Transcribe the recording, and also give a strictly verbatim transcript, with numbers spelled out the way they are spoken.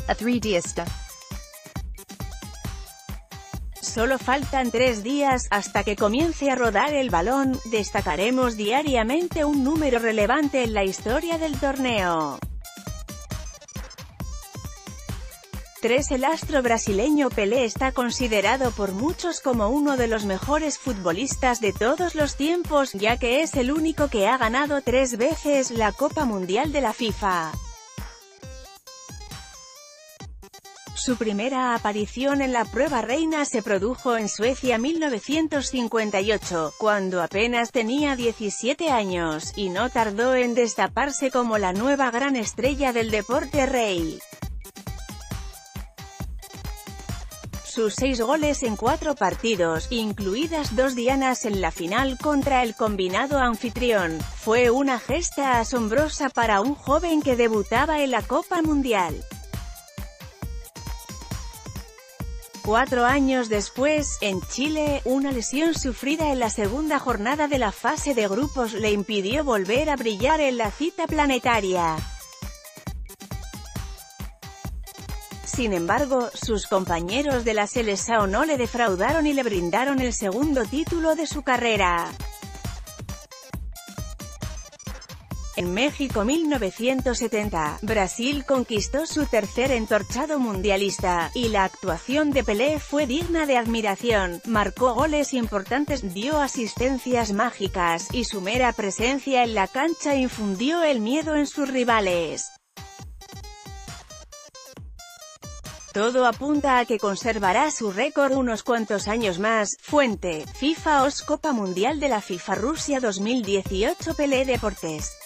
a three D esta. Solo faltan tres días, hasta que comience a rodar el balón. Destacaremos diariamente un número relevante en la historia del torneo. tres El astro brasileño Pelé está considerado por muchos como uno de los mejores futbolistas de todos los tiempos, ya que es el único que ha ganado tres veces la Copa Mundial de la FIFA. Su primera aparición en la prueba reina se produjo en Suecia mil novecientos cincuenta y ocho, cuando apenas tenía diecisiete años, y no tardó en destaparse como la nueva gran estrella del deporte rey. Sus seis goles en cuatro partidos, incluidas dos dianas en la final contra el combinado anfitrión, fue una gesta asombrosa para un joven que debutaba en la Copa Mundial. Cuatro años después, en Chile, una lesión sufrida en la segunda jornada de la fase de grupos le impidió volver a brillar en la cita planetaria. Sin embargo, sus compañeros de la Seleção no le defraudaron y le brindaron el segundo título de su carrera. En México mil novecientos setenta, Brasil conquistó su tercer entorchado mundialista, y la actuación de Pelé fue digna de admiración. Marcó goles importantes, dio asistencias mágicas, y su mera presencia en la cancha infundió el miedo en sus rivales. Todo apunta a que conservará su récord unos cuantos años más. Fuente: FIFA O S Copa Mundial de la FIFA Rusia dos mil dieciocho. Pelé Deportes.